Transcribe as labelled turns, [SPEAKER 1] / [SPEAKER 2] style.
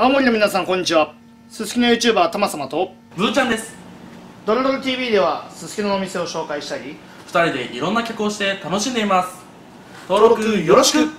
[SPEAKER 1] 青森の皆さんこんにちは。すすきの YouTuber たまさまと
[SPEAKER 2] ブーちゃんです。
[SPEAKER 1] ドロドロ TV ではすすきののお店を紹介したり、
[SPEAKER 2] 2人でいろんな曲をして楽しんでいます。登録よろしく。